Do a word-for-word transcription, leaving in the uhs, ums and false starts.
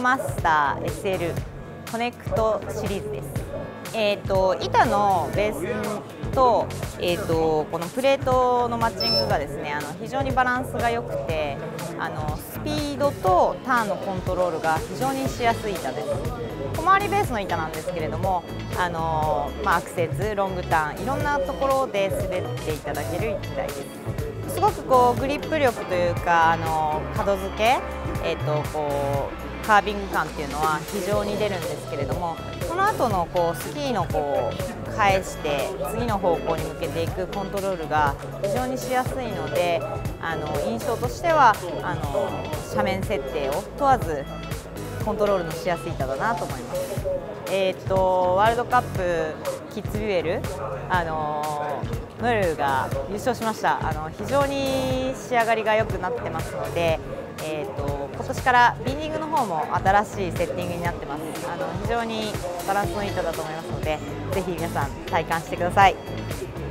マスター エスエル コネクトシリーズです。えーと、板のベースと、えーと、このプレートのマッチングがですね、あの非常にバランスが良くて、あのスピードとターンのコントロールが非常にしやすい板です。小回りベースの板なんですけれども、あのまあ、アクセス、ロングターン、いろんなところで滑っていただけるいちだいです。すごくこうグリップ力というか、あの角付け、えーとこうカービング感っていうのは非常に出るんですけれども、その後のこうスキーのこう返して次の方向に向けていくコントロールが非常にしやすいので、あの印象としてはあの斜面設定を問わずコントロールのしやすい板だなと思います。えーとワールドカップキッズデュエル、あのムルが優勝しました。あの非常に仕上がりが良くなってますので、えーと今年からビンディングの方も新しいセッティングになってます。あの非常にバランスのいい板だと思いますので、ぜひ皆さん体感してください。